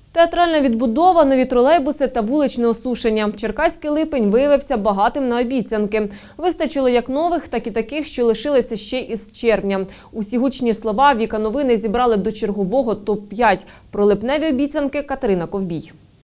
Театральна відбудова, нові тролейбуси та вуличне осушення. Черкаський липень виявився багатим на обіцянки. Вистачило як нових, так і таких, що лишилися ще із червня. Усі гучні слова Віка Новини зібрали до чергового топ-5. Про липневі обіцянки Катерина Ковбій.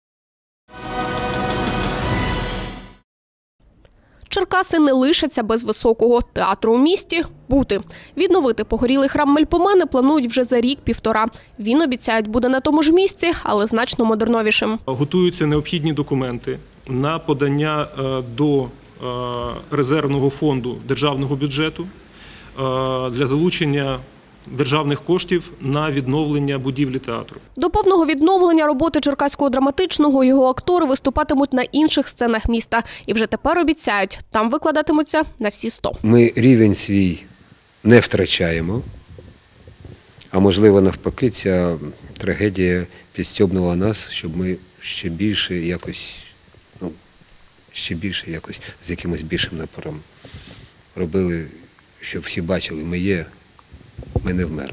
Черкаси не лишаться без високого. Театру у місті – бути. Відновити погорілий храм Мельпомени планують вже за рік-півтора. Він, обіцяють, буде на тому ж місці, але значно модерновішим. Готуються необхідні документи на подання до резервного фонду державного бюджету для залучення державних коштів на відновлення будівлі театру. До повного відновлення роботи Черкаського драматичного його актори виступатимуть на інших сценах міста. І вже тепер обіцяють, там викладатимуться на всі 100. Ми рівень свій не втрачаємо, а можливо навпаки ця трагедія підстьобнула нас, щоб ми ще більше якось з якимось більшим напором робили, щоб всі бачили, ми є. Ми не вмерли.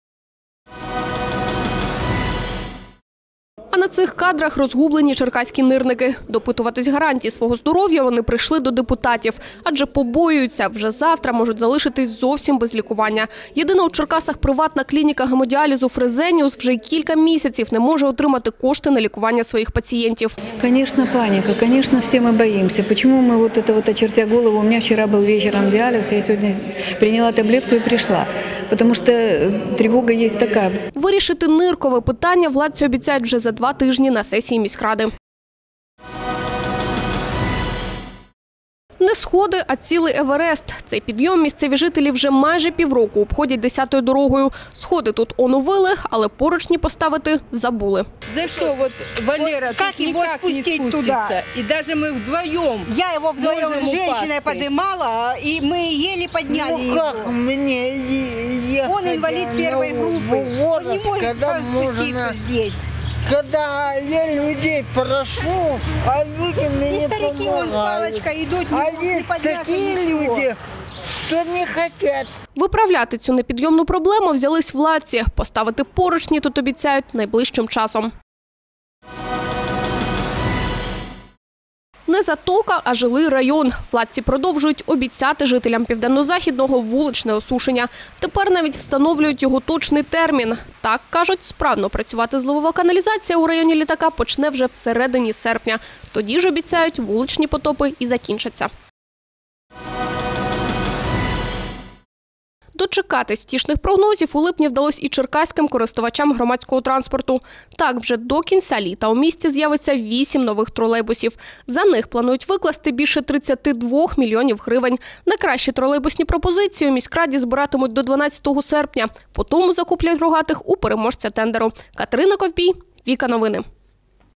А на цих кадрах розгублені черкаські нирники. Допитуватись гарантій свого здоров'я вони прийшли до депутатів. Адже побоюються, вже завтра можуть залишитись зовсім без лікування. Єдина у Черкасах приватна клініка гемодіалізу «Фрезеніус» вже кілька місяців не може отримати кошти на лікування своїх пацієнтів. Конечно, паника. Конечно, все мы боимся. Почему мы очертя голову? У меня вчера был вечером диализ, я сегодня приняла таблетку и пришла. Потому что тревога есть такая. Вирішити ниркове питання владці обіцяють вже за 2 тижні на сесії міськради. Не сходи, а цілий Еверест. Цей підйом місцеві жителі вже майже півроку обходять 10-ю дорогою. Сходи тут оновили, але поручні поставити забули. За что вот Валера как тут его никак не спустить спустится? туда? И даже мы вдвоем. Я его вдвоем можем с женщиной упасть. поднимала, и мы еле подняли Ну как его. мне ехать? Он инвалид первой группы. Он не может сам спуститься здесь. Когда я людей прошу, а люди мне И старики вон с палочкой идут, А не есть подняться такие ничего. люди, что не хотят. Виправляти цю непідйомну проблему взялись владці. Поставити поручні тут обіцяють найближчим часом. Не затока, а жилий район. Владці продовжують обіцяти жителям Південно-Західного вуличне осушення. Тепер навіть встановлюють його точний термін. Так, кажуть, справно працювати зливова каналізація у районі Літака почне вже всередині серпня. Тоді ж, обіцяють, вуличні потопи і закінчаться. Дочекатись втішних прогнозів у липні вдалося і черкаським користувачам громадського транспорту. Так, вже до кінця літа у місті з'явиться 8 нових тролейбусів. За них планують викласти більше 32 мільйонів гривень. Найкращі тролейбусні пропозиції у міськраді збиратимуть до 12 серпня. Потім закуплять рогатих у переможця тендеру. Катерина Ковбій, Віка Новини.